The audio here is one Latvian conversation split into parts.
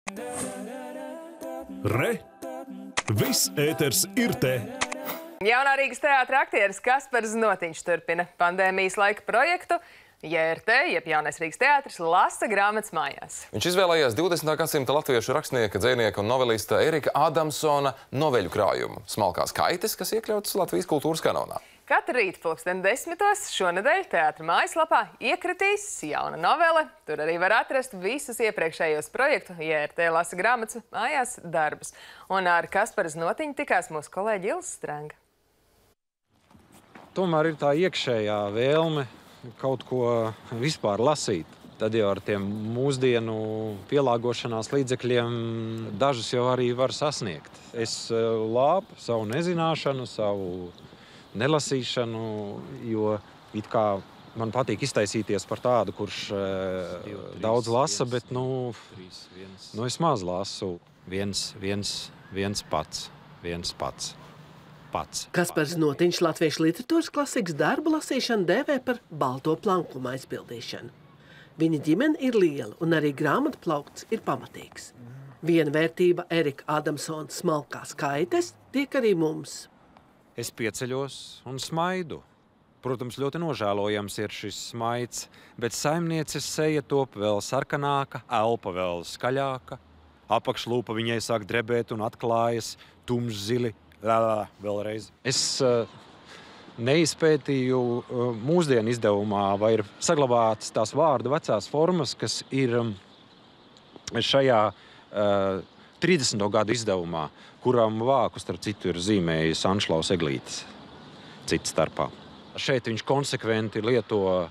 Re! Viss ēters ir te! Jaunā Rīgas teātra aktieris Kaspars Notiņš turpina pandēmijas laika projektu JRT, jeb Jaunais Rīgas teātris, lasa grāmatas mājās. Viņš izvēlējās 20. gadsimta latviešu rakstnieka, dzejnieka un novelista Erika Adamsona noveļu krājumu Smalkās kaites, kas iekļauts Latvijas kultūras kanonā. Katru rītu 10:00 šonedēļ teātra mājaslapā iekritīs jauna novele. Tur arī var atrast visus iepriekšējos projektu JRT lasa grāmatas mājās darbus. Un ar Kasparu Notiņu tikās mūsu kolēģi Ilze Stranga. Tomēr ir tā iekšējā vēlme kaut ko vispār lasīt. Tad jau ar tiem mūsdienu pielāgošanās līdzekļiem dažus jau arī var sasniegt. Es lāpu savu nezināšanu, savu nelasīšanu, jo it kā man patīk iztaisīties par tādu, kurš daudz lasa, bet es maz lasu. Viens pats. Kaspars Notiņš latviešu literatūras klasikas darbu lasīšanu dēvē par balto plankumu aizpildīšanu. Viņa ģimene ir liela un arī grāmatu plaukts ir pamatīgs. Viena vērtība Erika Adamsona Smalkās kaites tiek arī mums. Es pieceļos un smaidu. Protams, ļoti nožēlojams ir šis smaids, bet saimnieces seja top vēl sarkanāka, elpa vēl skaļāka. Apakšlūpa viņai sāk drebēt un atklājas tumšzili. Vēlreiz. Es neizpētīju mūsdienu izdevumā, vai ir saglabātas tās vārdu vecās formas, kas ir šajā 30. gadu izdevumā, kuram vāku starp citu ir zīmējis Anšlaus Eglītis cits starpā. Šeit viņš konsekventi lieto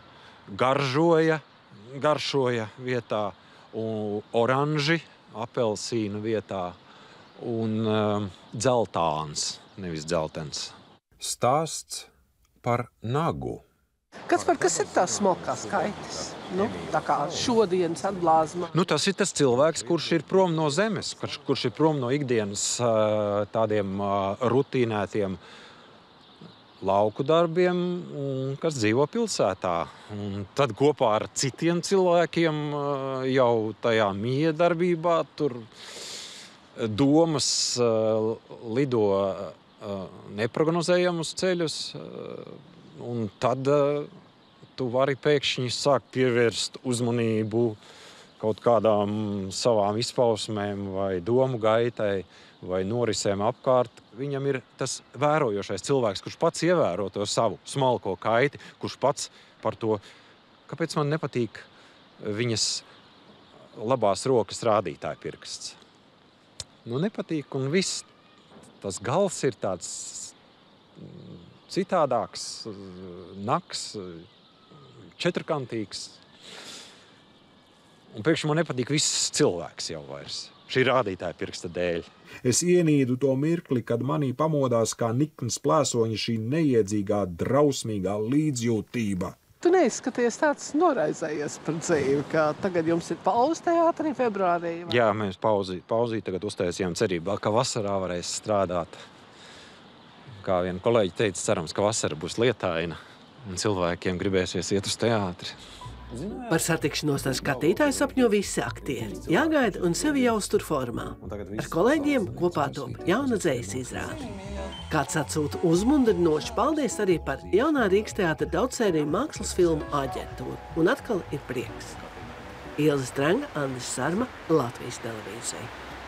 garšoja vietā, un oranži, apelsīnu vietā, un dzeltāns, nevis dzeltens. Stāsts par nagu. Kaspar, kas ir tās smalkās kaites? Tā kā šodienas atblāzma. Tas ir tas cilvēks, kurš ir prom no zemes, kurš ir prom no ikdienas tādiem rutīnētiem lauku darbiem, kas dzīvo pilsētā. Un tad kopā ar citiem cilvēkiem jau tajā miedarbībā tur domas lido neprognozējamus ceļus, un tad tu vari pēkšņi sākt pievērst uzmanību kaut kādām savām izpausmēm vai domu gaitai vai norisēm apkārt. Viņam ir tas vērojošais cilvēks, kurš pats ievēro to savu smalko kaiti, kurš pats par to, kāpēc man nepatīk viņas labās rokas rādītāja pirksts. Nepatīk, un viss tas gals ir tāds citādāks, naks, četrkantīgs. Un pēkšņi man nepatīk viss cilvēks jau vairs. Šī rādītāja pirksta dēļ. Es ienīdu to mirkli, kad manī pamodās kā nikns plēsoņa šī neiedzīgā, drausmīgā līdzjūtība. Tu neizskaties tāds noraizējies par dzīvi, ka tagad jums ir pauze teātrī februārī? Vai? Jā, mēs pauzī tagad uztaisījām cerību, ka vasarā varēs strādāt. Kā viena kolēģi teica, cerams, ka vasara būs lietaina un cilvēkiem gribēsies iet uz teātri. Par satikšanos ar skatītāju sapņo visi aktieri. Jāgaida un sevi jāuztur formā. Ar kolēģiem kopā top jauna dzejas izrāde. Kāds atsūta uzmundrinoši paldies arī par Jaunā Rīgas teātra daudzsēriju mākslas filmu aģentūru. Un atkal ir prieks. Ilze Stranga, Andris Sarma, Latvijas televīzija.